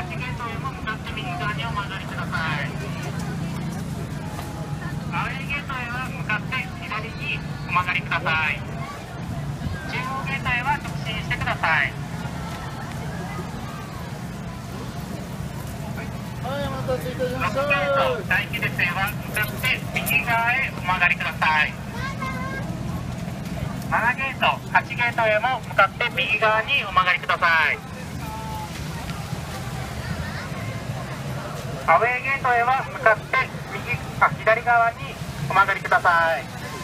8ゲートへも向かって右側にお曲がりください。アウェイゲートへは向かって左にお曲がりください。中央ゲートへは直進してください。 はい、お待たせいたしました。 6ゲート待機列へは向かって右側へお曲がりください。7ゲート8ゲートへも向かって右側にお曲がりください。アウェイゲートへは向かって左側にお曲がりください。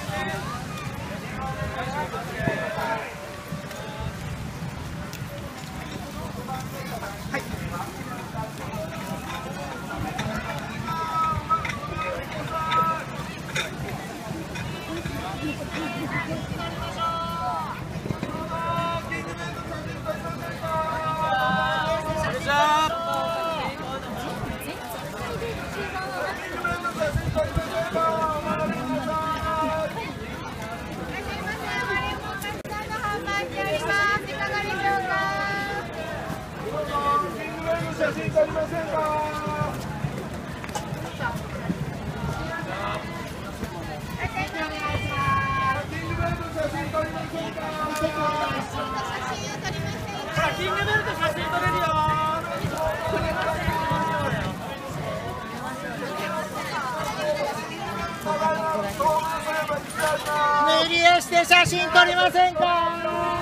写真撮りませんか？キングベルト写真撮れるよ。塗り絵して写真撮りませんか？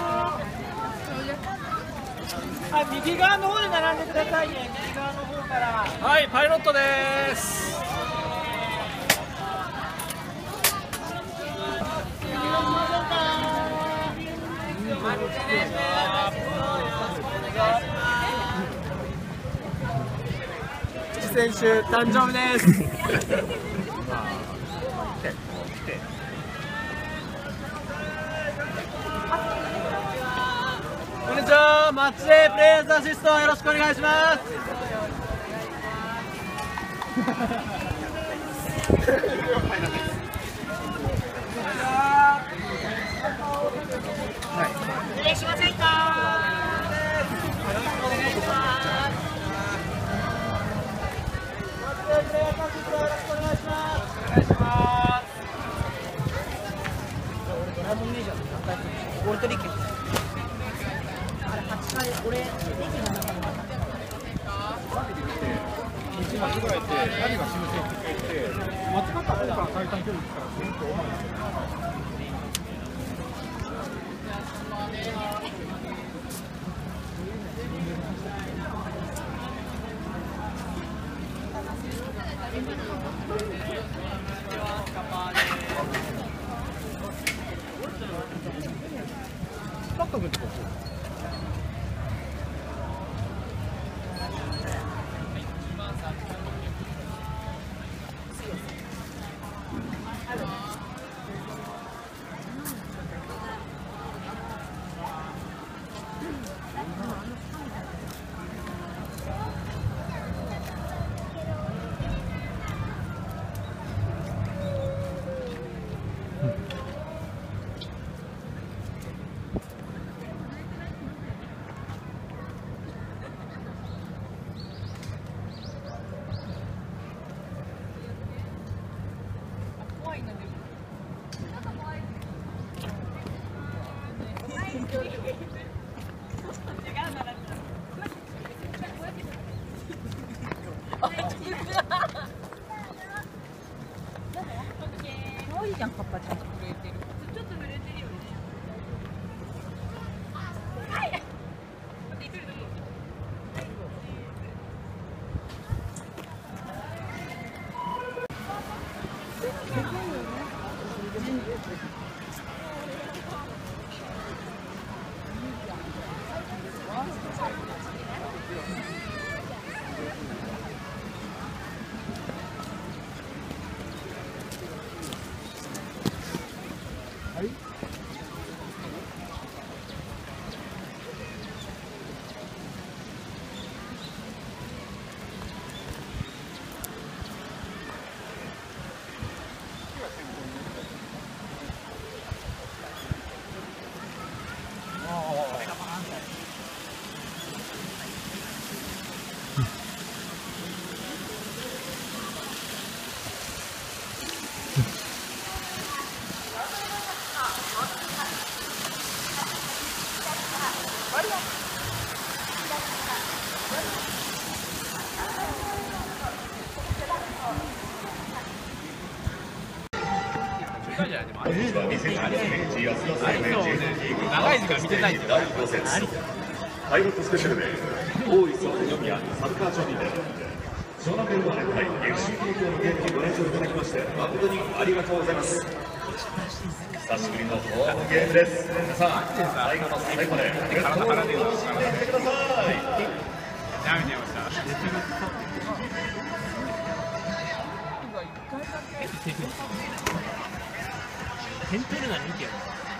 右側の方で並んでくださいね。右側の方から。はい、パイロットです。選手誕生日です。こんにちは、マッチデープレイヤーズアシストよろしくお願いします。お願いしませんか。よろしくお願いします。マッチデープレイヤーズアシストよろしくお願いします。お願いします。ドラゴンメジャーの何回かゴールドリッケン。俺、駅の中に1枚ぐらいって何が修正してくれて間違った方から最短距離ですから先頭まで。パッと見てください。 いじゃないでも長い時間見てないんだよ。 パイロットスペシャルで大磯読みやサッカー場にて湘南ベルマーレ対 FC 東京のゲームにご来場いただきまして誠にありがとうございます。久しぶりのホームゲームです。皆さん最後の最後まで楽しんでいってください。 やめてました。点取るなら2件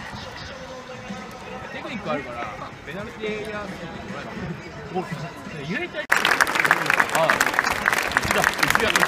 テクニックあるからペナルティーエリアみたいなのもらえる。揺れちゃい。ああ、一だ。一や。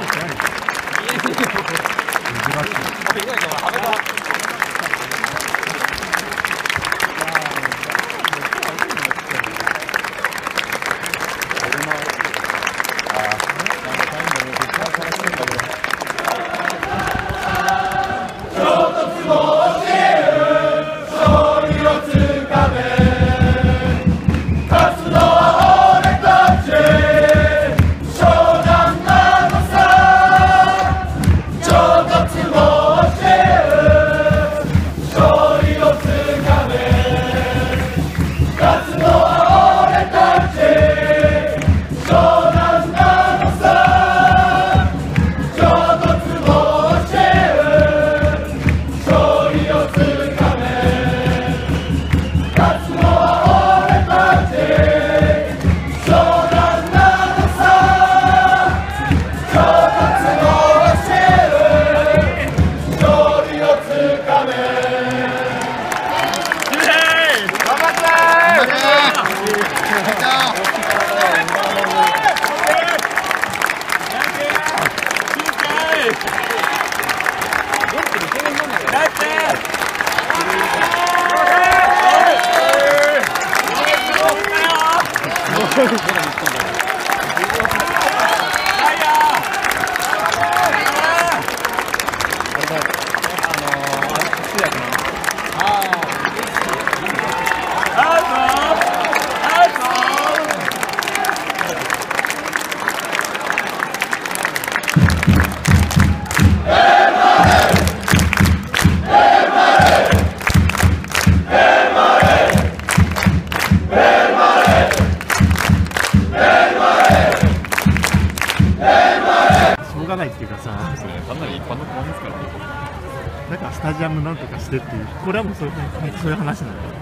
だからスタジアムなんとかしてっていう、これはもうそういう話なんだよ。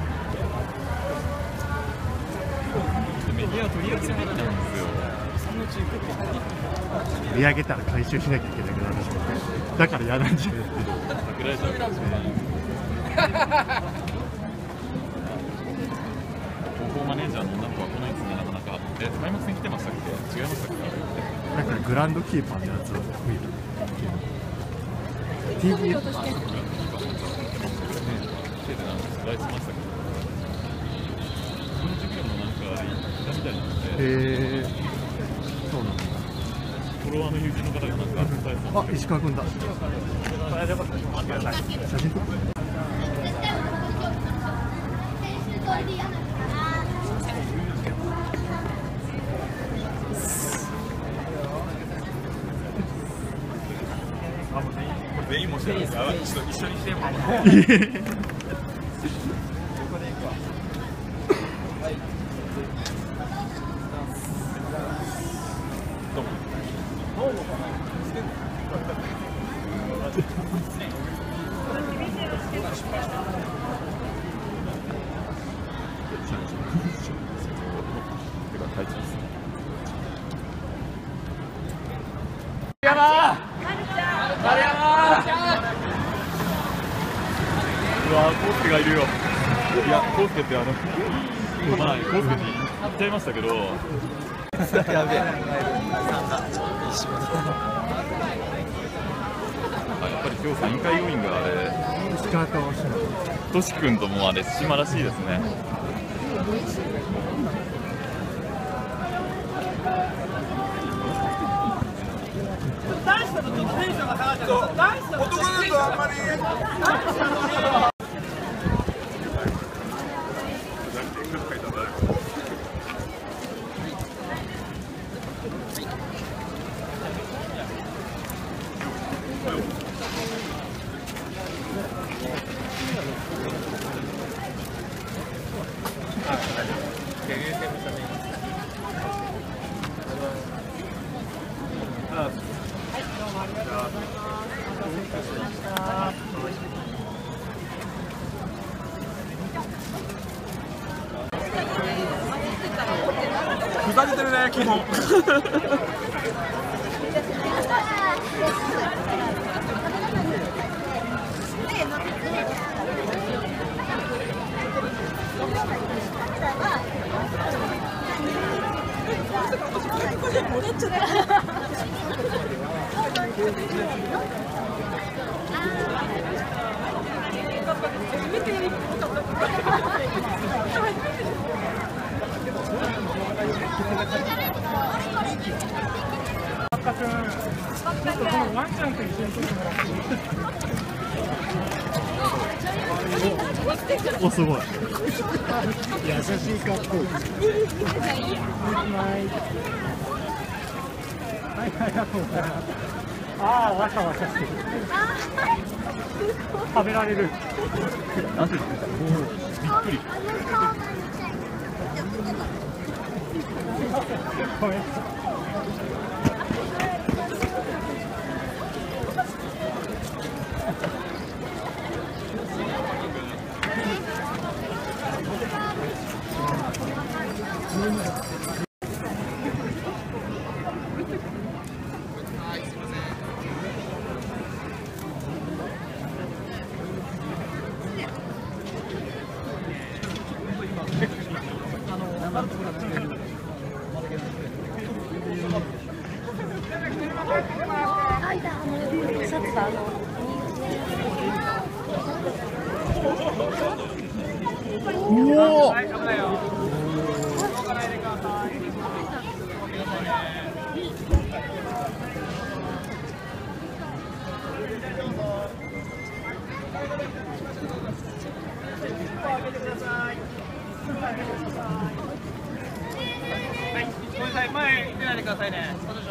メディアは取り上げるべきなんですよ。 取り上げたら回収しなきゃいけないからだから嫌なんじゃないって桜井さん広報マネージャーの女の子はこの位置になかなか開幕戦来てましたっけ？違いましたっけ？ なんかグランドキーパーのやつを見る。TV として手でなんか取材しましたけど、この授業のなんかあれ行ったみたいなので、 そうなんだ。 フォロワーの友人の方がなんか取材さん。 あ、石川君だ。写真撮って。 全員もしてるんですか？ちょっと一緒にしても。うわ、コウスケがいるよ。いや、コウスケってまあ、コウスケに言っちゃいましたけど。やべえ。やっぱり今日サイン会要員があれ。 石川とトシ君ともあれ島らしいですね。 男子だとちょっとテンションが下がっちゃう。男子だと男だとあんまり。 さげてるね、基本。 お、すごい。優しい格好。ああ、わしゃわしゃしてる。食べられる。なんて言ってた。びっくり。ごめん。おお。 ごめんなさい、前出ないでくださいね。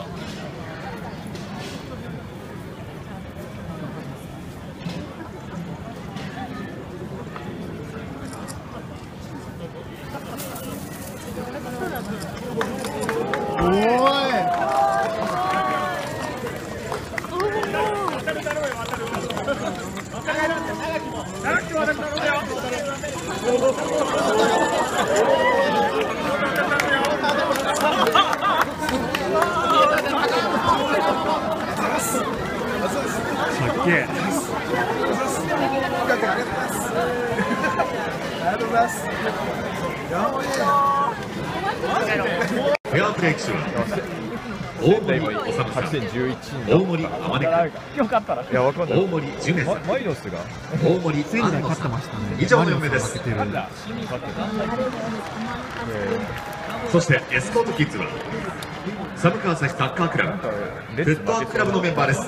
フェアプレー機種は大森治さん、大森天音君、大森ジュネさん、大森安野さん、以上の4名です。そしてエスコートキッズは寒川朝日サッカークラブフットワーククラブのメンバーです。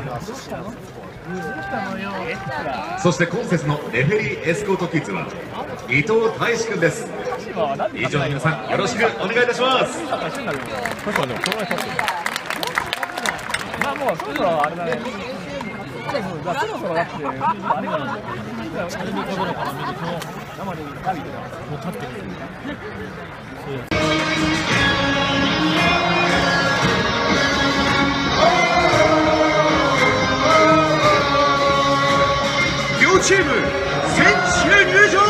そして今節のレフェリーエスコートキッズは伊藤大志くんです。以上の皆さんよろしくお願いいたします。 まあもうそろそろあれだね。そろそろだってあれなんだよ。生で食べるからもう立ってる。 両チーム選手入場。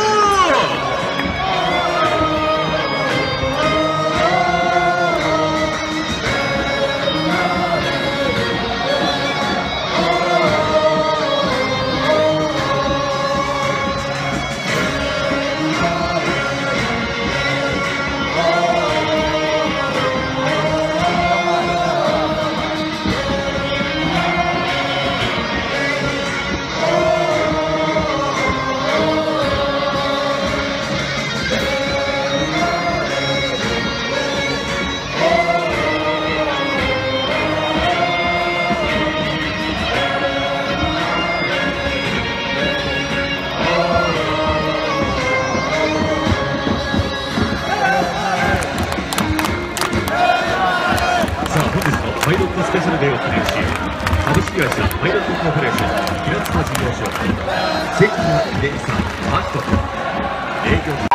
パイロットスペシャルデーを記念し、株式会社パイロットコーポレーション平塚事業所関野秀美さんマキト営業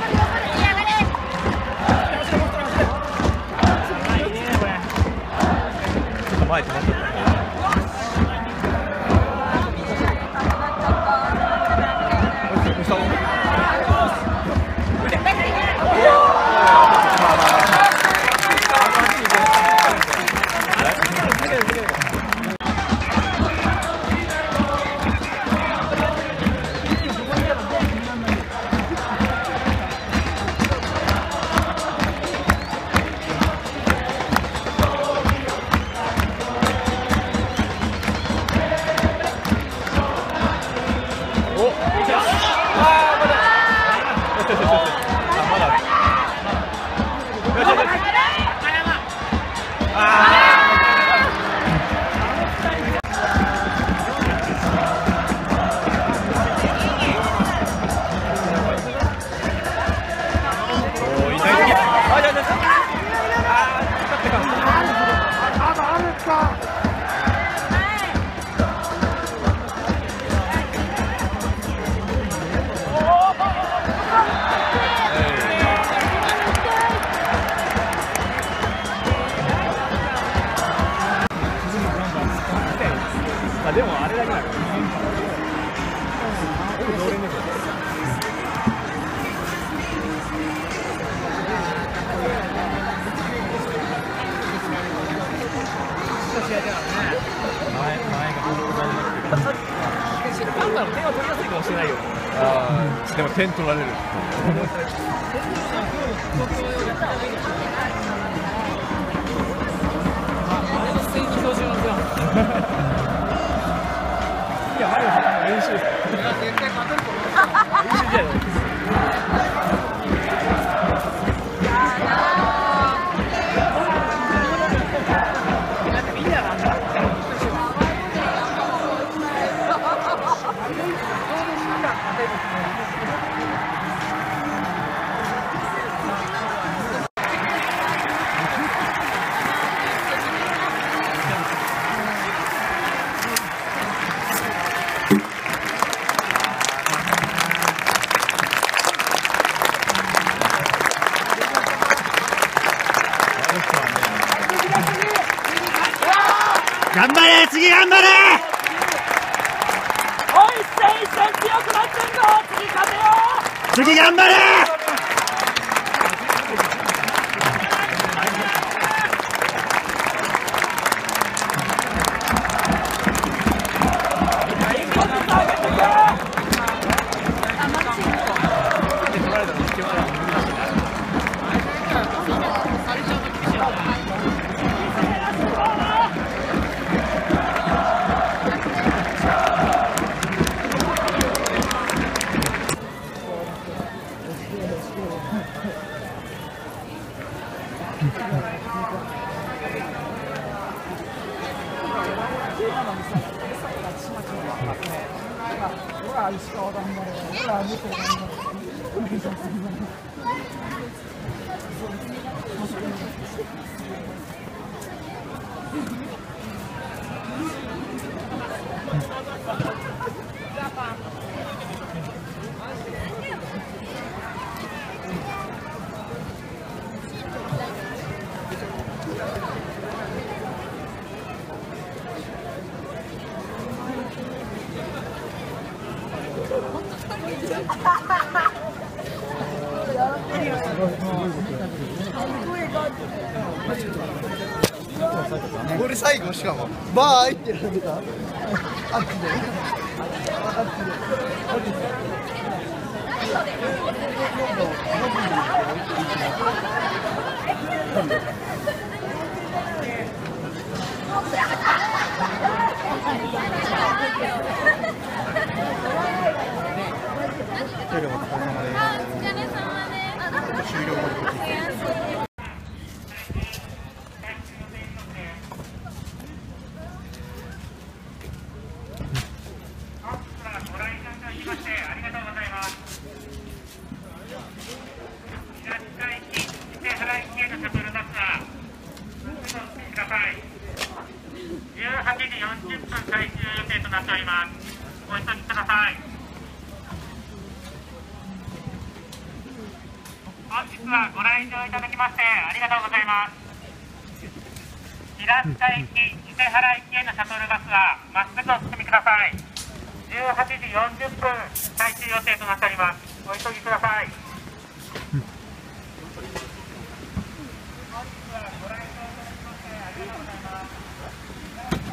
ちょっと前止まっちゃった。 試合だからね。前がなんだろう、点は取りやすいかもしれないよ。でも点取られる。あれの戦技標準なんですよ。いや、マリオさん練習。絶対勝てると思う。練習試合だよ。 頑張れ、次頑張れ。 おい、一戦一戦強くなってんぞ。次勝てよ。 次頑張れ。 俺最後しかもバーイってやられた。あっちで終了後で 18時40分開始予定となっております。お急ぎください。本日はご来場いただきましてありがとうございます。平塚行き伊勢原行きへのシャトルバスはまっすぐお進みください。18時40分開始予定となっております。お急ぎください。本日はご来場いただきましてありがとうございます。